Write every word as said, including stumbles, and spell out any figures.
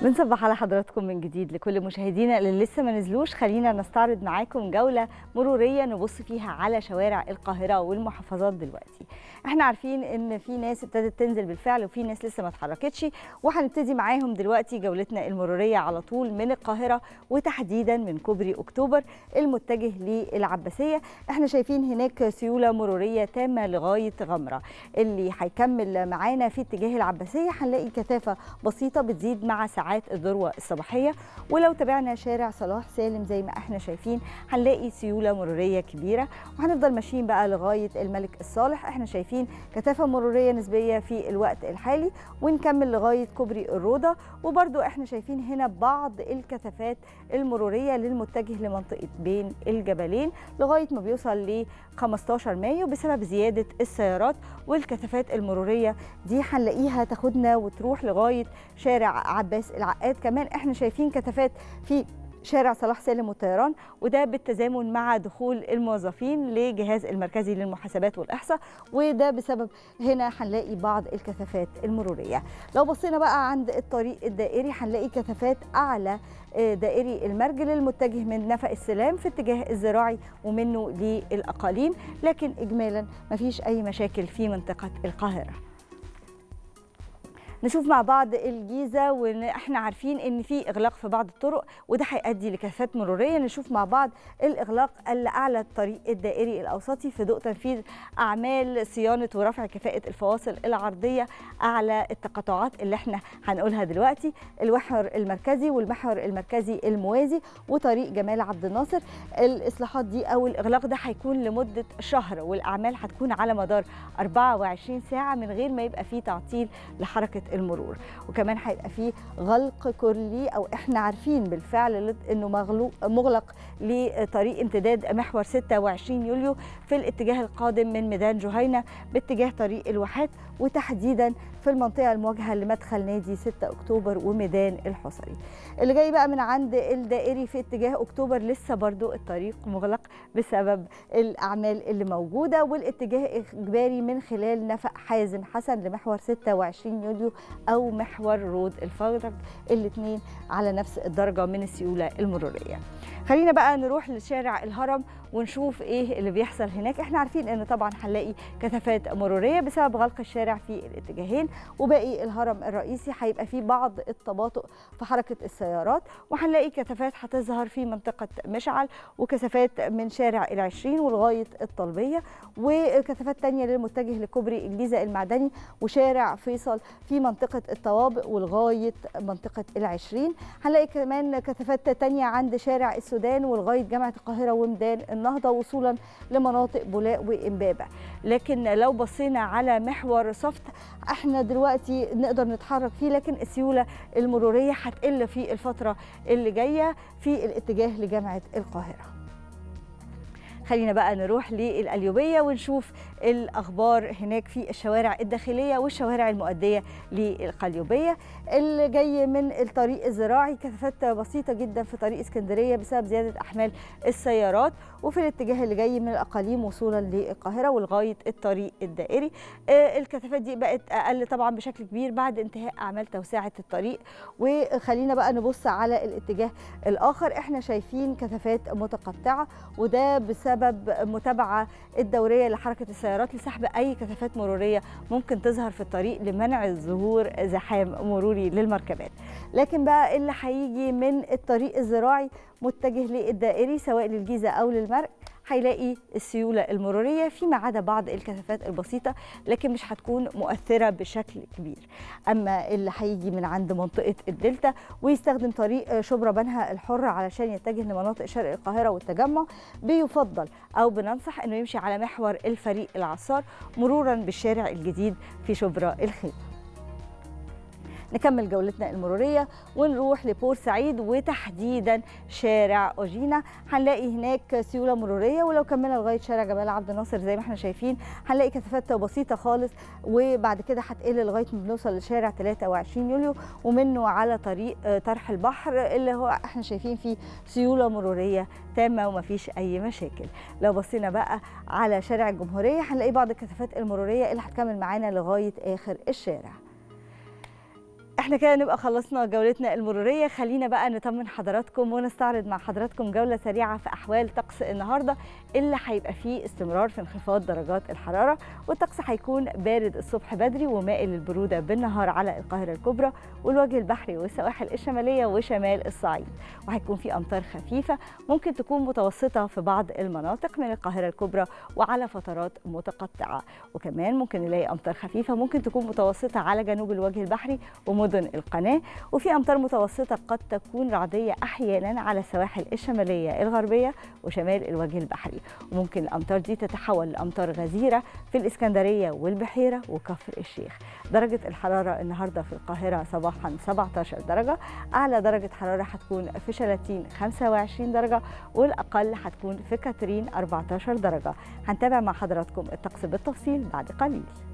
بنصبح على حضراتكم من جديد. لكل مشاهدينا اللي لسه ما نزلوش، خلينا نستعرض معاكم جولة مرورية نبص فيها على شوارع القاهرة والمحافظات. دلوقتي احنا عارفين ان في ناس ابتدت تنزل بالفعل وفي ناس لسه ما اتحركتش، وهنبتدي معاهم دلوقتي جولتنا المرورية على طول من القاهرة وتحديدا من كوبري اكتوبر المتجه للعباسية. احنا شايفين هناك سيولة مرورية تامة لغاية غمرة. اللي هيكمل معانا في اتجاه العباسية هنلاقي كثافة بسيطة بتزيد مع ساعات الذروة الصباحية، ولو تابعنا شارع صلاح سالم زي ما احنا شايفين هنلاقي سيولة مرورية كبيرة، وهنفضل ماشيين بقى لغاية الملك الصالح. احنا شايفين كثافة مرورية نسبية في الوقت الحالي، ونكمل لغاية كوبري الروضة، وبرضو احنا شايفين هنا بعض الكثافات المرورية للمتجه لمنطقة بين الجبلين لغاية ما بيوصل ل خمستاشر مايو بسبب زيادة السيارات، والكثافات المرورية دي هنلاقيها تاخدنا وتروح لغاية شارع عباس العقاد. كمان احنا شايفين كثافات في شارع صلاح سالم والطيران، وده بالتزامن مع دخول الموظفين لجهاز المركزي للمحاسبات والإحصاء، وده بسبب هنا هنلاقي بعض الكثافات المرورية. لو بصينا بقى عند الطريق الدائري هنلاقي كثافات أعلى دائري المرج للمتجه من نفق السلام في اتجاه الزراعي ومنه للأقاليم، لكن إجمالا مفيش أي مشاكل في منطقة القاهرة. نشوف مع بعض الجيزة، واحنا عارفين ان في اغلاق في بعض الطرق وده هيؤدي لكثافات مروريه. نشوف مع بعض الاغلاق اللي اعلى الطريق الدائري الاوسطي في ضوء تنفيذ اعمال صيانه ورفع كفاءه الفواصل العرضيه اعلى التقاطعات اللي احنا هنقولها دلوقتي، المحور المركزي والمحور المركزي الموازي وطريق جمال عبد الناصر. الاصلاحات دي او الاغلاق ده هيكون لمده شهر، والاعمال هتكون على مدار أربعة وعشرين ساعه من غير ما يبقى فيه تعطيل لحركه المرور. وكمان هيبقى فيه غلق كلي، او احنا عارفين بالفعل انه مغلق لطريق امتداد محور ستة وعشرين يوليو في الاتجاه القادم من ميدان جهينة باتجاه طريق الواحات، وتحديدا في المنطقه المواجهه لمدخل نادي ستة اكتوبر وميدان الحصري. اللي جاي بقى من عند الدائري في اتجاه اكتوبر لسه برضو الطريق مغلق بسبب الاعمال اللي موجوده، والاتجاه اجباري من خلال نفق حازم حسن لمحور ستة وعشرين يوليو او محور رود الفرج، الاثنين على نفس الدرجه من السيوله المروريه. خلينا بقى نروح لشارع الهرم ونشوف ايه اللي بيحصل هناك. احنا عارفين ان طبعا هنلاقي كثافات مروريه بسبب غلق الشارع في الاتجاهين، وباقي الهرم الرئيسي هيبقى فيه بعض التباطؤ في حركه السيارات، وهنلاقي كثافات هتظهر في منطقه مشعل، وكثافات من شارع العشرين ولغايه الطلبيه، وكثافات تانية للمتجه لكوبري الجيزه المعدني وشارع فيصل في منطقه الطوابق ولغايه منطقه العشرين. هنلاقي كمان كثافات تانية عند شارع السودان ولغايه جامعه القاهره وميدان النهضه وصولا لمناطق بولاق وامبابه. لكن لو بصينا على محور صفت احنا دلوقتي نقدر نتحرك فيه، لكن السيوله المروريه هتقل في الفتره اللي جايه في الاتجاه لجامعه القاهره. خلينا بقى نروح للقليوبية ونشوف الأخبار هناك في الشوارع الداخلية والشوارع المؤدية للقليوبية. اللي جاي من الطريق الزراعي كثافات بسيطة جدا في طريق اسكندرية بسبب زيادة أحمال السيارات، وفي الاتجاه اللي جاي من الأقاليم وصولا للقاهرة ولغاية الطريق الدائري. الكثافات دي بقت أقل طبعا بشكل كبير بعد انتهاء أعمال توسعة الطريق. وخلينا بقى نبص على الاتجاه الآخر، احنا شايفين كثافات متقطعة، وده بسبب بسبب متابعة الدورية لحركة السيارات لسحب أي كثافات مرورية ممكن تظهر في الطريق لمنع ظهور زحام مروري للمركبات. لكن بقى اللي هيجي من الطريق الزراعي متجه للدائري سواء للجيزة أو للمرج هيلاقي السيولة المرورية فيما عدا بعض الكثافات البسيطة، لكن مش هتكون مؤثرة بشكل كبير. أما اللي هيجي من عند منطقة الدلتا ويستخدم طريق شبرا بنها الحرة علشان يتجه لمناطق شرق القاهرة والتجمع، بيفضل أو بننصح أنه يمشي على محور الفريق العصار مرورا بالشارع الجديد في شبرا الخيمة. نكمل جولتنا المرورية ونروح لبورسعيد وتحديدا شارع أوجينا. هنلاقي هناك سيولة مرورية، ولو كملنا لغاية شارع جمال عبد الناصر زي ما احنا شايفين هنلاقي كثافات بسيطة خالص، وبعد كده هتقل لغاية ما بنوصل لشارع تلاتة وعشرين يوليو ومنه على طريق طرح البحر اللي هو احنا شايفين فيه سيولة مرورية تامة ومفيش أي مشاكل. لو بصينا بقى على شارع الجمهورية هنلاقي بعض الكثافات المرورية اللي هتكمل معانا لغاية آخر الشارع. احنا كده نبقى خلصنا جولتنا المرورية. خلينا بقى نطمن حضراتكم ونستعرض مع حضراتكم جولة سريعة في أحوال طقس النهاردة اللي هيبقى فيه استمرار في انخفاض درجات الحرارة، والطقس هيكون بارد الصبح بدري ومائل للبرودة بالنهار على القاهرة الكبرى والوجه البحري والسواحل الشمالية وشمال الصعيد، وهيكون في أمطار خفيفة ممكن تكون متوسطة في بعض المناطق من القاهرة الكبرى وعلى فترات متقطعة، وكمان ممكن نلاقي أمطار خفيفة ممكن تكون متوسطة على جنوب الوجه البحري ومدن القناة، وفي أمطار متوسطة قد تكون رعدية أحيانا على السواحل الشمالية الغربية وشمال الوجه البحري، وممكن الأمطار دي تتحول لأمطار غزيرة في الإسكندرية والبحيرة وكفر الشيخ. درجة الحرارة النهاردة في القاهرة صباحا سبعة عشر درجة، أعلى درجة حرارة هتكون في شلاتين خمسة وعشرين درجة، والأقل هتكون في كاترين أربعة عشر درجة. هنتابع مع حضراتكم الطقس بالتفصيل بعد قليل.